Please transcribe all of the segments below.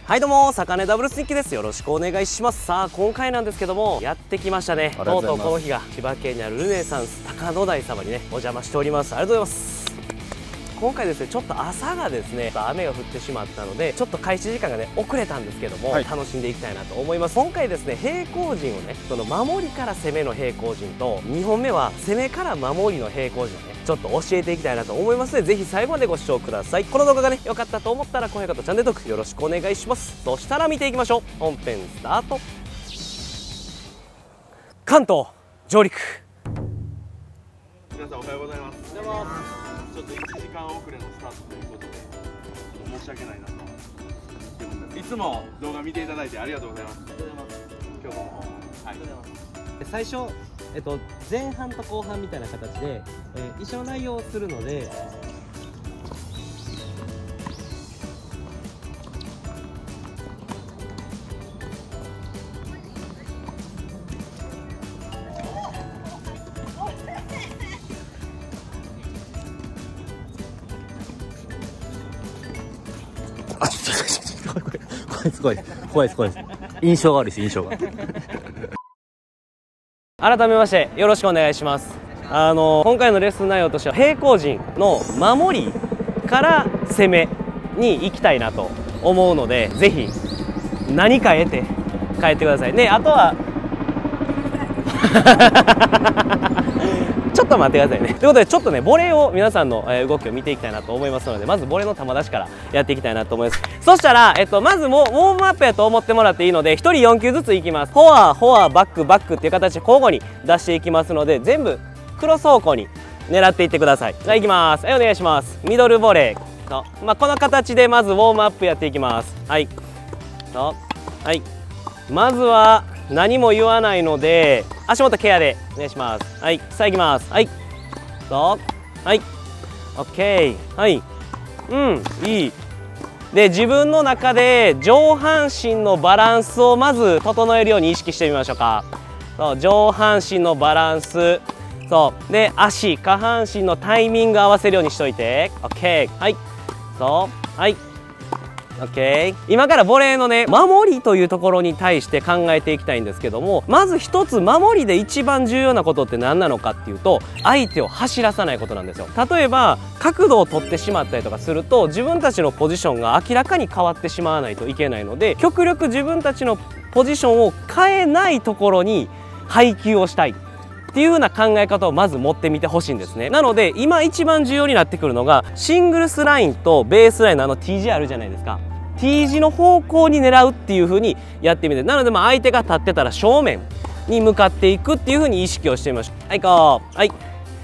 はいどうも、坂根ダブルス日記です。よろしくお願いします。さあ今回なんですけども、やってきましたね。とうとうこの日が千葉県にあるルネサンス高野台様にねお邪魔しております。ありがとうございます。今回ですね、ちょっと朝がですね雨が降ってしまったのでちょっと開始時間がね遅れたんですけども、楽しんでいきたいなと思います。今回ですね、平行陣をね、その守りから攻めの平行陣と2本目は攻めから守りの平行陣をねちょっと教えていきたいなと思いますので、ぜひ最後までご視聴ください。この動画がね良かったと思ったら高評価とチャンネル登録よろしくお願いします。そしたら見ていきましょう。本編スタート。関東上陸。 皆さんおはようございます。おはようございます。ちょっと1時間遅れのスタートということで申し訳ないなと思ってるんです。いつも動画見ていただいてありがとうございます。ありがとうございます。今日もはい、ありがとうございます。 最初前半と後半みたいな形で、一緒の内容をするので怖いです。印象が悪いです、印象が。改めましてよろしくお願いします。今回のレッスン内容としては平行陣の守りから攻めに行きたいなと思うので、ぜひ何か得て帰ってくださいね。あとはちょっと待ってくださいね。ということでちょっとねボレーを皆さんの動きを見ていきたいなと思いますので、まずボレーの球出しからやっていきたいなと思います。そしたら、まずもうウォームアップやと思ってもらっていいので、1人4球ずついきます。フォアバックっていう形で交互に出していきますので、全部クロス方向に狙っていってください。じゃあいきます。はい、お願いします。ミドルボレーと、この形でまずウォームアップやっていきます。はいと、はい、まずは何も言わないので足元ケアでお願いします。はい、さあいきます。はいと、はい、オッケー。はい、いい。で自分の中で上半身のバランスをまず整えるように意識してみましょうか。そう、上半身のバランス、そうで足下半身のタイミング合わせるようにしといて。 OK。 はい、そうはい、 OK。 今からボレーのね守りというところに対して考えていきたいんですけども、まず一つ守りで一番重要なことって何なのかっていうと、相手を走らさないことなんですよ。例えば角度を取ってしまったりとかすると自分たちのポジションが明らかに変わってしまわないといけないので、極力自分たちのポジションを変えないところに配球をしたいっていう風な考え方をまず持ってみてほしいんですね。なので今一番重要になってくるのがシングルスラインとベースラインのT 字あるじゃないですか。 T 字の方向に狙うっていう風にやってみて、なので相手が立ってたら正面に向かっていくっていう風に意識をしてみましょう。はい、行こう。はい、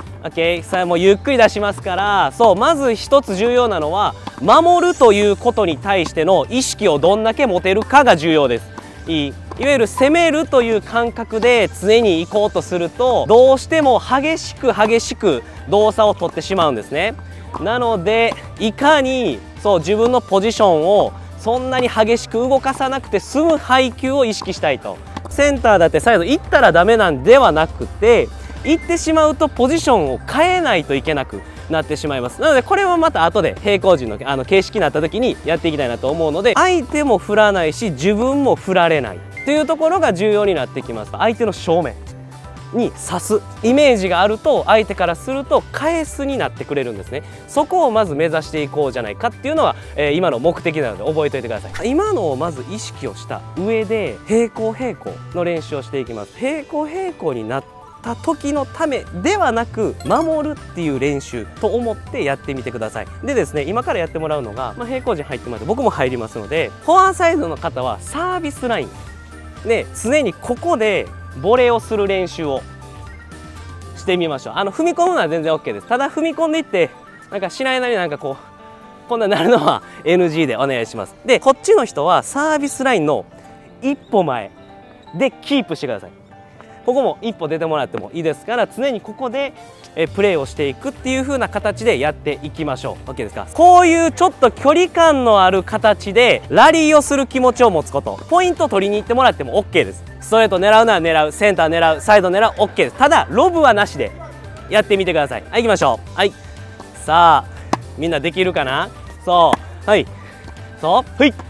OK。 さあもうゆっくり出しますから、そうまず一つ重要なのは守るということに対しての意識をどんだけ持てるかが重要です。いわゆる攻めるという感覚で常に行こうとするとどうしても激しく動作を取ってしまうんですね。なのでいかに自分のポジションをそんなに激しく動かさなくて済む配球を意識したいと。センターだってサイド行ったらダメなんではなくて、行ってしまうとポジションを変えないといけなくなってしまいます。なのでこれはまた後で平行陣の形式になった時にやっていきたいなと思うので、相手も振らないし自分も振られないというところが重要になってきます。相手の正面に刺すイメージがあると相手からすると返すになってくれるんですね。そこをまず目指していこうじゃないかっていうのが、今の目的なので覚えておいてください。今のをまず意識をした上で平行の練習をしていきます。平行になった時のためではなく守るっていう練習と思ってやってみてください。でですね、今からやってもらうのが、平行陣入ってもらって僕も入りますので、フォアサイドの方はサービスラインで常にここでボレーをする練習をしてみましょう。踏み込むのは全然 OK です。ただ踏み込んでいってなんかしないなりこんななるのは NG でお願いします。でこっちの人はサービスラインの一歩前でキープしてください。ここも一歩出てもらってもいいですから、常にここでプレーをしていくっていう風な形でやっていきましょう。 OK ですか。こういうちょっと距離感のある形でラリーをする気持ちを持つこと、ポイント取りに行ってもらっても OK です。ストレート狙うなら狙う、センター狙う、サイド狙う OK です。ただロブはなしでやってみてください。はい、行きましょう。はい、さあみんなできるかな。はい、はい、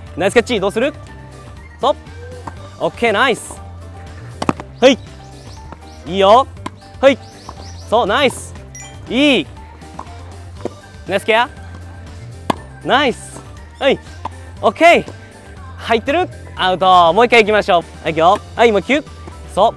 ナイスキャッチ。どうする？そう。オッケー、ナイス。はい。いいよ。はい。そう、ナイス。いい。ナイスケア。ナイス。はい。オッケー。入ってる？アウト。もう一回行きましょう。はい、いくよ。はい、もう1球。そう。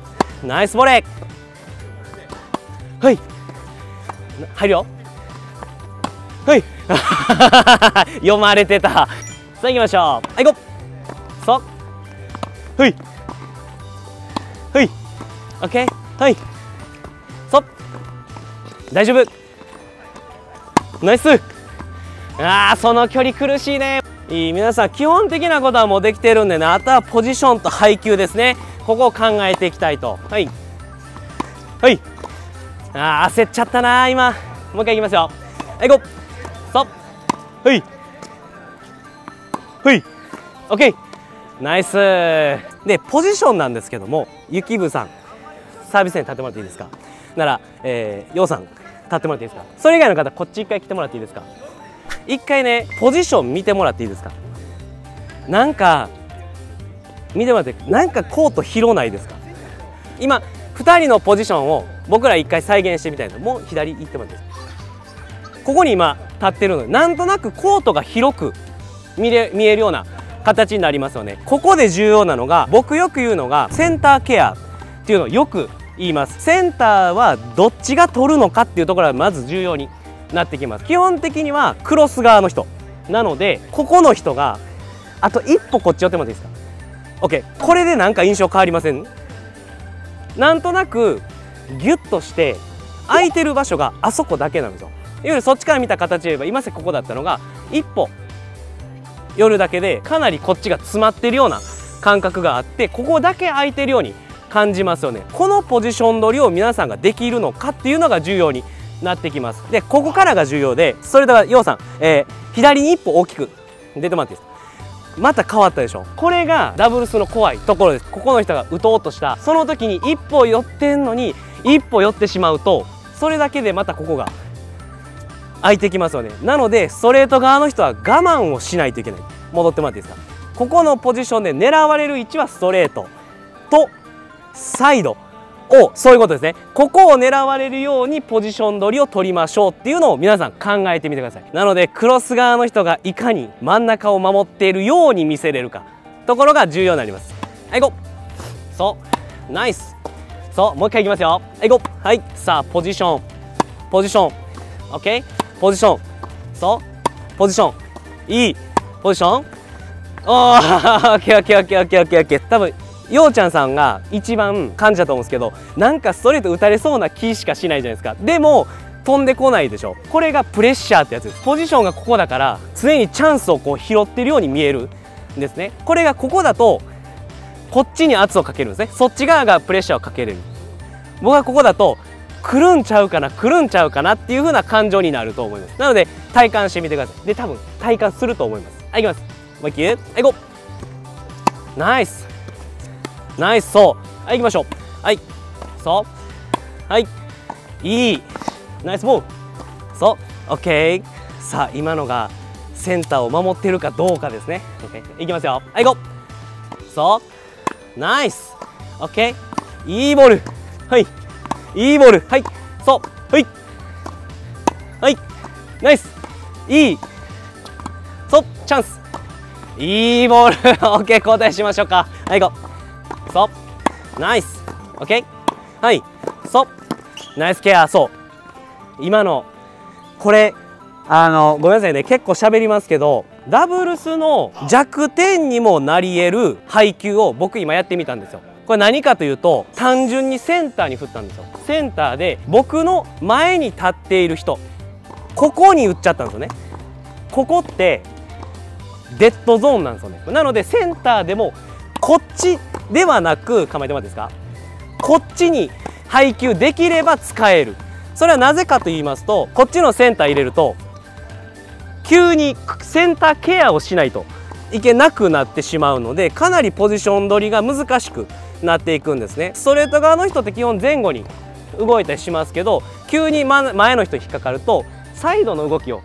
ナイスボレー。はい。入るよ。はい。読まれてた。さあ行きましょう。はい、行こう。そう。はい。はい。オッケー。はい。そう。大丈夫。ナイス。その距離苦しいね。いい。皆さん基本的なことはもうできてるんでね、あとはポジションと配球ですね。ここを考えていきたいと。はい。はい。焦っちゃったな今。もう一回いきますよ。はい、行こう。そう。はい。はい。オッケー。ナイス。でポジションなんですけども、ゆきぶさんサービスに立ってもらっていいですか。なら、ようさん立ってもらっていいですか。それ以外の方こっち一回来てもらっていいですか。一回ねポジション見てもらっていいですか。なんか見てもらって、なんかコート広ないですか。今2人のポジションを僕ら一回再現してみたいので、もう左行ってもらっていいですか。ここに今立ってるので、なんとなくコートが広く見えるような形になりますよね。ここで重要なのが、僕よく言うのがセンターケアっていうのをよく言います。センターはどっちが取るのかっていうところがまず重要になってきます。基本的にはクロス側の人なので、ここの人があと一歩こっち寄ってもらっていいですか。 OK。 これでなんか印象変わりません？なんとなくギュッとして空いてる場所があそこだけなんですよ。いわゆるそっちから見た形で言えば、今ここだったのが一歩寄るだけでかなりこっちが詰まってるような感覚があって、ここだけ空いてるように感じますよね。このポジション取りを皆さんができるのかっていうのが重要になってきます。でここからが重要で、それではようさん、左に一歩大きく出てもらっていいですか。また変わったでしょ。これがダブルスの怖いところです。ここの人が打とうとしたその時に一歩寄ってんのに一歩寄ってしまうと、それだけでまたここが空いてきますよね。なのでストレート側の人は我慢をしないといけない。戻ってもらっていいですか。ここのポジションで狙われる位置はストレートとサイドを、そういうことですね。ここを狙われるようにポジション取りを取りましょうっていうのを皆さん考えてみてください。なのでクロス側の人がいかに真ん中を守っているように見せれるかところが重要になります。はい、ゴー。そうナイス。そうもう一回いきますよ。はい、ゴー。はい、さあポジションオッケー。ポジション、そうポジション、いいポジション。おー、オッケーオッケーオッケーオッケーオッケーオッケー。多分ようちゃんさんが一番感じたと思うんですけど、なんかストレート打たれそうな気しかしないじゃないですか。でも飛んでこないでしょ。これがプレッシャーってやつです。ポジションがここだから常にチャンスをこう拾ってるように見えるんですね。これがここだとこっちに圧をかけるんですね。そっち側がプレッシャーをかけれる。僕はここだと来るんちゃうかなっていう風な感情になると思います。なので体感してみてください。で多分体感すると思います。はい、いきます。もう一球。はい、ゴー。ナイスナイス。そうはい、行きましょう。はい、そうはい、いいナイスボール。そうオッケー。さあ今のがセンターを守っているかどうかですね。オッケー。いきますよ。はい、ゴー。そうナイスオッケー。いいボール。はい、いいボール。はい、そうはいはいナイス。いいそうチャンス。いいボール。オッケー。交代しましょうか。はい、ゴー。そうナイスオッケー。はい、そうナイスケア。そう今のこれごめんなさいね、結構喋りますけど、ダブルスの弱点にもなり得る配球を僕今やってみたんですよ。これ何かというと、単純にセンターに振ったんですよ。センターで僕の前に立っている人、ここに打っちゃったんですよね。ここってデッドゾーンなんですよね。なのでセンターでもこっちではなく、構えてもらっていいですか、こっちに配球できれば使える。それはなぜかと言いますと、こっちのセンター入れると急にセンターケアをしないといけなくなってしまうので、かなりポジション取りが難しくなっていくんですね。ストレート側の人って基本前後に動いたりしますけど、急に前の人引っかかるとサイドの動きを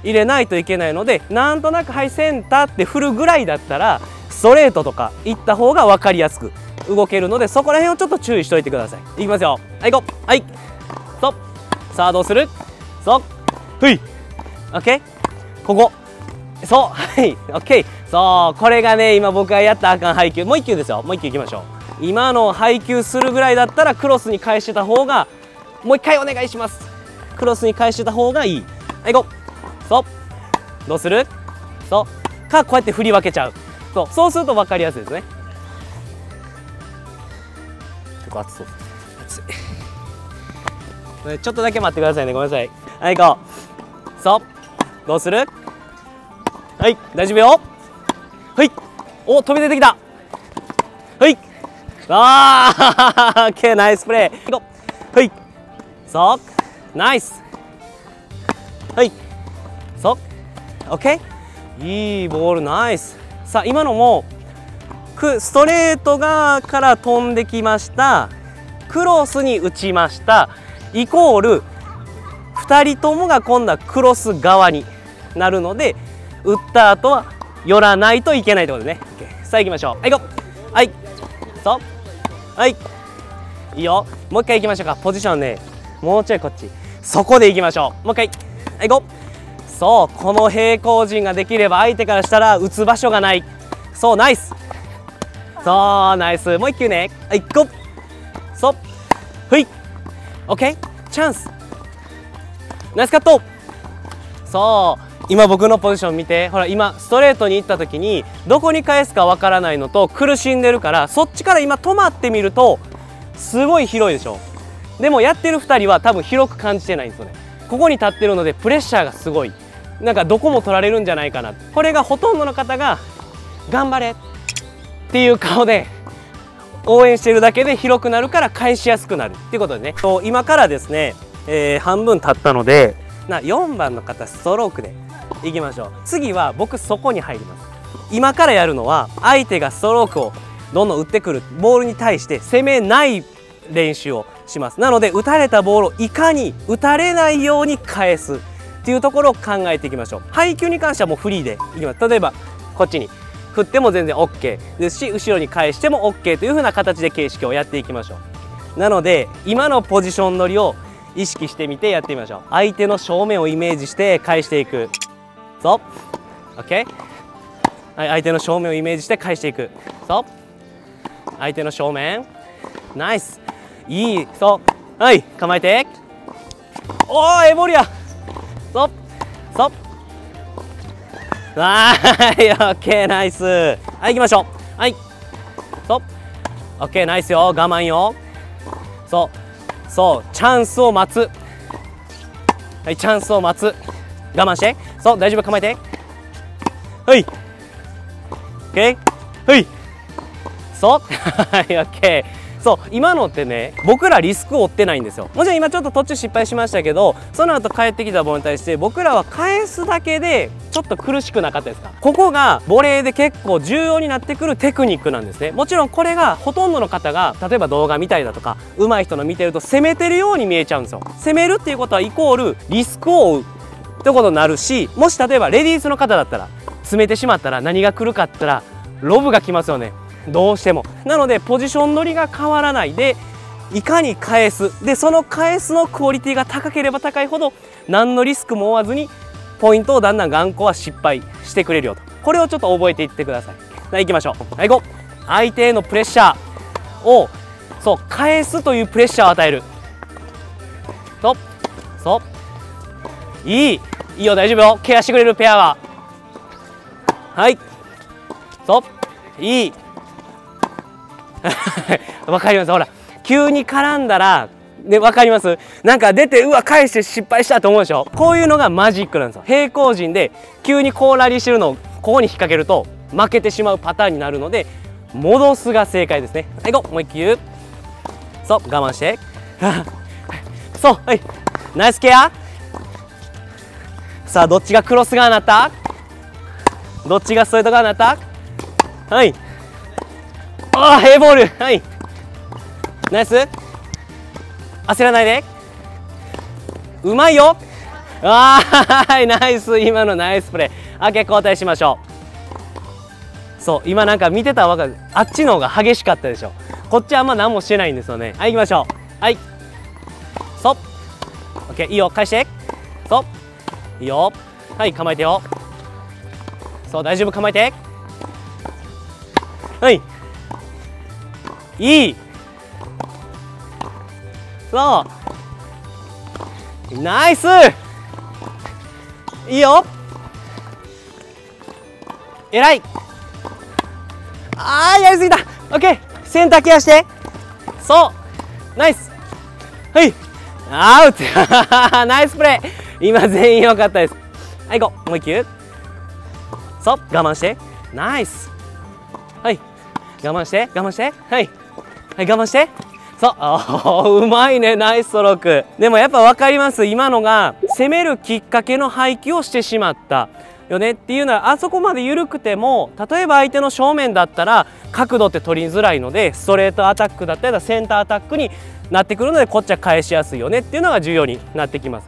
入れないといけないので、なんとなくはいセンターって振るぐらいだったらストレートとかいった方が分かりやすく動けるので、そこら辺をちょっと注意しておいてください。いきますよ。はい、行こう。はい、そう。さあどうする？そう。ふい。オッケー。ここ。そう。はい。オッケー。そう。これがね、今僕がやったらあかん配球。もう1球ですよ。もう1球いきましょう。今の配球するぐらいだったらクロスに返してた方が、もう1回お願いします。クロスに返してた方がいい。はい、行こう。そう。どうする？そうか、こうやって振り分けちゃう。そうすると分かりやすいですね。結構熱そう。熱い。ちょっとだけ待ってくださいね。ごめんなさい。はい、行こう。そう。どうする？はい、大丈夫よ。はい。お、飛び出てきた。はい。ああ、オッケー、ナイスプレー。行こう。はい。そう。ナイス。はい。そう。オッケー。いいボール、ナイス。さあ、今のもストレート側から飛んできました。クロスに打ちました。イコール2人ともが今度はクロス側になるので、打った後は寄らないといけないということですね。さあ行きましょう。はい、行こう。はい、そう。はい、いいよ。もう一回行きましょうか。ポジションね、もうちょいこっち。そこで行きましょう。もう一回。はい、行こう。そう、この平行陣ができれば相手からしたら打つ場所がない。そう、ナイス。そう、ナイス。もう一球ね。はい、行こう。そう。はい。オッケー。チャンス。ナイスカット。そう。今僕のポジション見て、ほら今ストレートに行った時にどこに返すかわからないのと苦しんでるから、そっちから今止まってみるとすごい広いでしょ。でもやってる2人は多分広く感じてないんですよね。ここに立ってるのでプレッシャーがすごい、なんかどこも取られるんじゃないかな。これがほとんどの方が頑張れっていう顔で応援してるだけで広くなるから返しやすくなるっていうことでね。今からですね、半分経ったので4番の方ストロークでいきましょう。次は僕そこに入ります。今からやるのは相手がストロークをどんどん打ってくるボールに対して攻めない練習をします。なので打たれたボールをいかに打たれないように返すっていうところを考えていきましょう。配球に関してはもうフリーでいきます。例えばこっちに振っても全然 OK ですし、後ろに返しても OK という風な形で形式をやっていきましょう。なので今のポジション取りを意識してみてやってみましょう。相手の正面をイメージして返していく。そう OK、はい、相手の正面をイメージして返していく。そう相手の正面、ナイス、いい。そうはい、構えて、おー、エボリア、そうそう、はい、オッケー、ナイス。はい、行きましょう。はい、そうオッケー、ナイスよ。我慢よ。そうチャンスを待つ。はい、チャンスを待つ。我慢して。そう、大丈夫、構えて。はい、オッケー、はい、そうはい、オッケー。そう、今のってね、僕らリスクを負ってないんですよ。もちろん今ちょっと途中失敗しましたけど、その後帰ってきたボールに対して僕らは返すだけでちょっと苦しくなかったですか。ここがボレーで結構重要になってくるテクニックなんですね。もちろんこれがほとんどの方が例えば動画見たりだとか上手い人の見てると攻めてるように見えちゃうんですよ。攻めるっていうことはイコールリスクを負うってことになるし、もし例えばレディースの方だったら詰めてしまったら何が来るかって言ったらロブが来ますよね、どうしても。なのでポジション取りが変わらないでいかに返す、でその返すのクオリティが高ければ高いほど何のリスクも負わずにポイントをだんだん頑固は失敗してくれるよと。これをちょっと覚えていってください。はい、行きましょう。はい、行こう。相手へのプレッシャーをそう返すというプレッシャーを与える。そういいよ、大丈夫よ。ケアしてくれるペアは。はい、そういいわかります。ほら急に絡んだらね、わかります。なんか出てうわ返して失敗したと思うでしょ。こういうのがマジックなんですよ。平行陣で急にこうラリーしてるのをここに引っ掛けると負けてしまうパターンになるので、戻すが正解ですね。はい、行こう。もう一球。そう我慢してそう、はい、ナイスケア。さあどっちがクロス側になった、どっちがストレート側になった。はい、ああ、ヘイボール。はい、ナイス。焦らないで、うまいよ。 はい、ナイス、今のナイスプレー。OK、交代しましょう。そう、今なんか見てたら分かる。あっちの方が激しかったでしょ。こっちはあんま何もしてないんですよね。はい、行きましょう。はい、そう。OK、いいよ、返して。そう。いいよ。はい、構えてよ。そう、大丈夫、構えて。はい。いい。そう。ナイス。いいよ。えらい。あー、やりすぎた。オッケー。センターケアして。そう。ナイス。はい。アウト。ナイスプレー。今全員良かったです。はい、行こう。もう一球。そう。我慢して。ナイス。はい。我慢して。我慢して。はい。はい、我慢して。そう。うまいね。ナイスストローク。でもやっぱ分かります。今のが攻めるきっかけの配球をしてしまったよねっていうのは、あそこまで緩くても、例えば相手の正面だったら角度って取りづらいので、ストレートアタックだったりセンターアタックになってくるので、こっちは返しやすいよねっていうのが重要になってきます。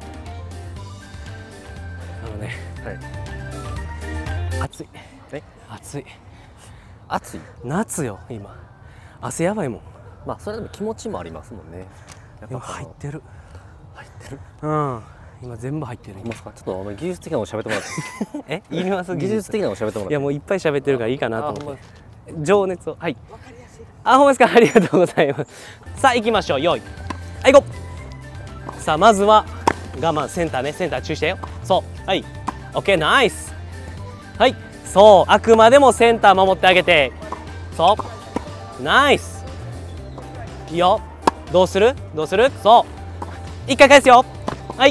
はい、暑い。暑い。 暑い。 夏よ今。汗やばいもん。 まあそれでも気持ちもありますもんね。やっぱ入ってる。 入ってる。 うん。今全部入ってる。 いますか。ちょっと技術的なの喋ってもらって。 いります。 技術的なの喋ってもらって。 いやもういっぱい喋ってるからいいかなと思って。情熱を。はい。あ、ほんまですか。ありがとうございます。さあ行きましょう。用意。はい、行こう。さあまずは我慢、センターね。センター注意してよ。そう。はい。オッケー、ナイス。はい。そう。あくまでもセンター守ってあげて。そう。ナイス。いいよ。どうする？どうする？そう。一回返すよ。はい。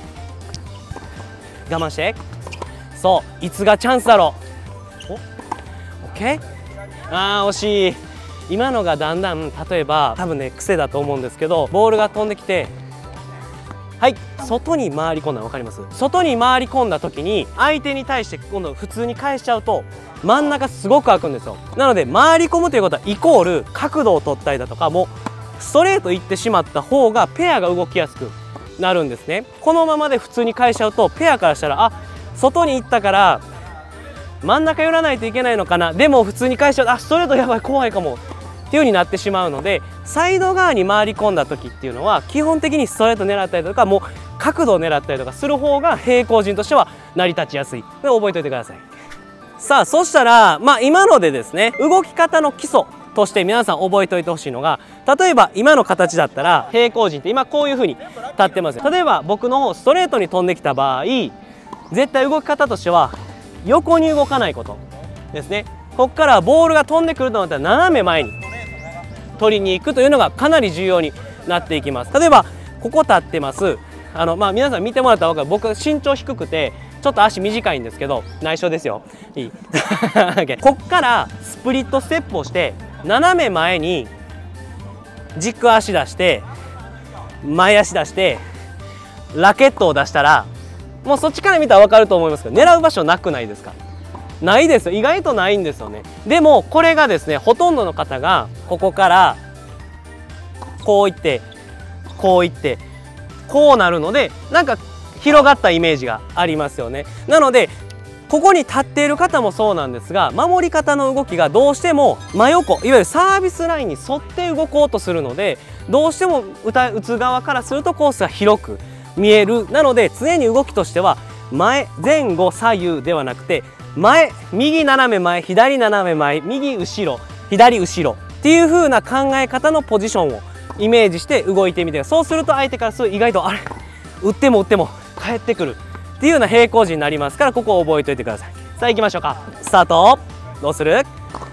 我慢して。そう。いつがチャンスだろう。オッケー。あー、惜しい。今のがだんだん、例えば多分ね癖だと思うんですけど、ボールが飛んできて、はい、外に回り込んだの分かります？外に回り込んだ時に相手に対して今度普通に返しちゃうと真ん中すごく開くんですよ。なので回り込むということはイコール角度を取ったりだとか、もうストレートいってしまった方がペアが動きやすくなるんですね。このままで普通に返しちゃうとペアからしたら、あ、外に行ったから真ん中寄らないといけないのかな、でも普通に返しちゃうと、あ、ストレートやばい、怖いかもっていう風になってしまうので、サイド側に回り込んだ時っていうのは基本的にストレート狙ったりとか、もう角度を狙ったりとかする方が平行陣としては成り立ちやすい。で覚えておいてください。さあそしたら、今のでですね、動き方の基礎として皆さん覚えておいてほしいのが、例えば今の形だったら平行陣って今こういう風に立ってますよ。例えば僕の方ストレートに飛んできた場合、絶対動き方としては横に動かないことですね。ここからボールが飛んでくるとなったら斜め前に取りに行くというのがかなり重要になっていきます。例えばここ立ってます。皆さん見てもらったら分かる。僕身長低くてちょっと足短いんですけど、内緒ですよ。いいこっからスプリットステップをして斜め前に軸足出して前足出してラケットを出したら、もうそっちから見たら分かると思いますけど、狙う場所なくないですか？ないですよ。意外とないんですよね。でもこれがですね、ほとんどの方がここからこういってこういってこうなるので、なんか広がったイメージがありますよね。なのでここに立っている方もそうなんですが、守り方の動きがどうしても真横、いわゆるサービスラインに沿って動こうとするので、どうしても打つ側からするとコースが広く見える。なので常に動きとしては前後左右ではなくて、前右斜め前左斜め前右後ろ左後ろっていう風な考え方のポジションをイメージして動いてみて、そうすると相手からすると意外とあれ打っても返ってくるっていうような平行陣になりますから、ここを覚えておいてください。さあ行きましょうか。スタート。どうする？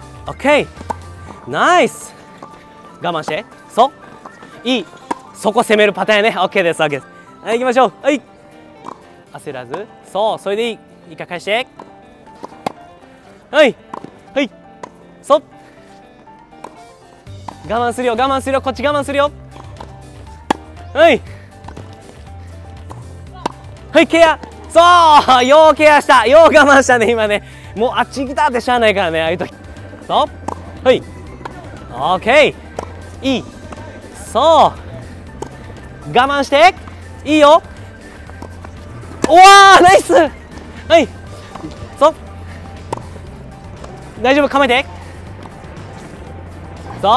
OK、 ナイス。我慢して。いい。そこ攻めるパターンやね。 OK です。 OK です。はい、行きましょう。はい、焦らず。それでいい。一回返して。はいはい。我慢するよ、我慢するよ、こっち我慢するよ。はいはい、ケア。そう、ようケアした、よう我慢したね今ね。もうあっち来たってしゃあないからね、ああいう時。はい、オッケー。いい。我慢して。いいよ。 おわーナイス。はいそう大丈夫、構えて。そう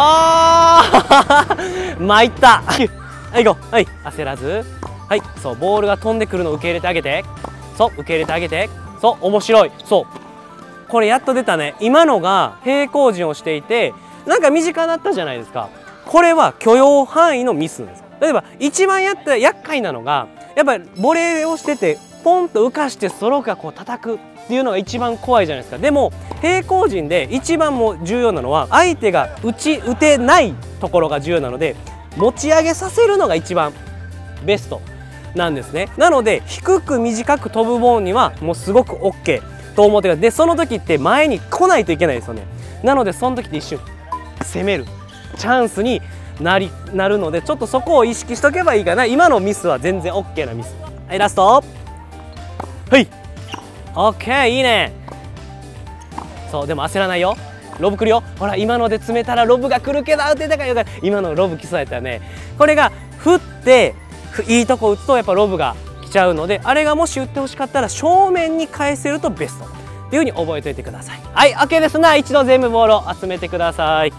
参った。はい行こう。はい、焦らず。はい、そうボールが飛んでくるのを受け入れてあげて。そう受け入れてあげて。そう面白い。そうこれやっと出たね。今のが平行陣をしていてなんか身近だったじゃないですか。これは許容範囲のミスなんです。例えば一番厄介なのがやっぱりボレーをしててポンと浮かしてソロがこう叩くっていうのが一番怖いじゃないですか。でも平行陣で一番も重要なのは相手が打てないところが重要なので持ち上げさせるのが一番ベストなんですね。なので低く短く飛ぶボールにはもうすごく OK と思ってください。でその時って前に来ないといけないですよね。なのでその時って一瞬攻めるチャンスになるのでちょっとそこを意識しとけばいいかな。今のミスは全然 OK なミス。はいラスト。はい OK いいね。そうでも焦らないよ。ロブ来るよ。ほら今ので詰めたらロブが来るけど打てたからよかった。今のロブ来そうやったよね。これが振っていいとこ打つとやっぱロブが来ちゃうのであれがもし打ってほしかったら正面に返せるとベストっていう風に覚えておいてください。はい OK ですな。一度全部ボールを集めてください。いや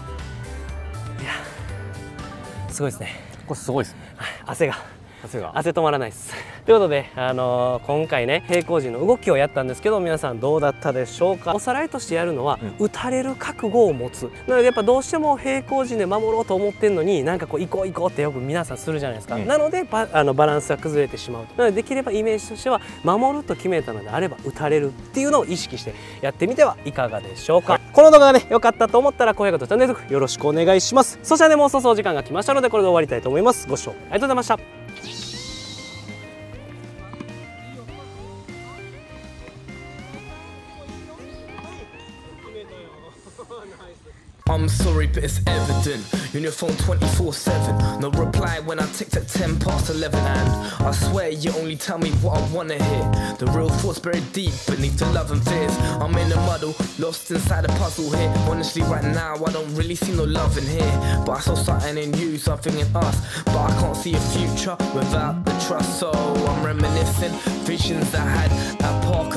すごいですね。 これすごいですね。 汗止まらないです。ということで、今回ね平行陣の動きをやったんですけど皆さんどうだったでしょうか。おさらいとしてやるのは、打たれる覚悟を持つ。なのでやっぱどうしても平行陣で守ろうと思ってんのになんかこう行こう行こうってよく皆さんするじゃないですか。なのでバランスが崩れてしまう。なのでできればイメージとしては守ると決めたのであれば打たれるっていうのを意識してやってみてはいかがでしょうか。この動画がね良かったと思ったら高評価とチャンネル登録よろしくお願いします。そしてねもうそろそろ時間が来ましたのでこれで終わりたいと思います。ご視聴ありがとうございました。 I'm sorry, but it's evident. You're on your phone 24/7. No reply when I text at 10 past 11. And I swear you only tell me what I wanna hear. The real thoughts buried deep beneath the love and fears. I'm in a muddle, lost inside a puzzle here. Honestly, right now I don't really see no love in here. But I saw something in you, something in us. But I can't see a future without the trust. So I'm reminiscing visions I had at park.